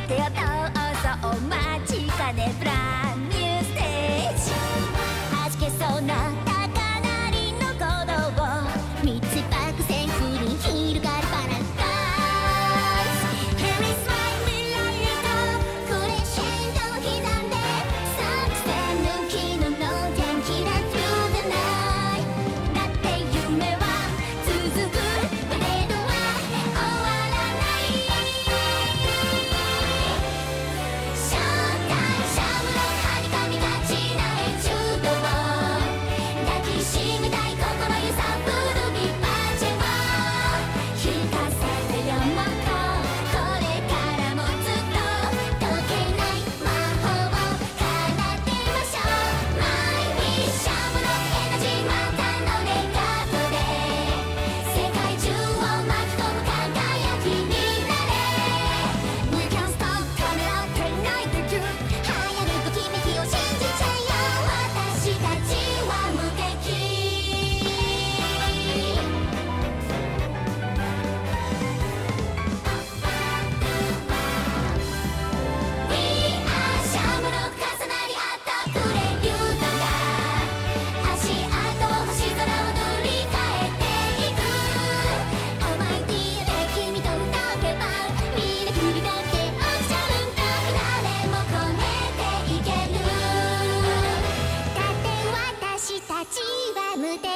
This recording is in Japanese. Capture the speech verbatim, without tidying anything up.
手をどうぞお待ちかねブランニューステージ弾けそうな高鳴りの鼓動を三つ爆線振り広がるパラダイス Here is my 未来へとクレッシェンド刻んで作戦抜きのの天気だ Through the night だって夢は続くブレードは終わらないショータイムシャムのはにかみがちなエチュードを抱きしめたい心揺さぶるビバチェを聞かせてよもっとこれからもずっと解けない魔法を奏でましょうマイビーシャムのエナジーまたのレガートで世界中を巻き込む輝きになれ We can't stop ためらっていないで You 流行るときめきを信じちゃえよ私たちは無敵 We are シャムの重なり合ったプレリュードが足跡を星空を塗り替えていく甘い ディーエヌエー 君と歌えばみんな首だけ落ちちゃうんだ誰も超えていけるだって私たちは無敵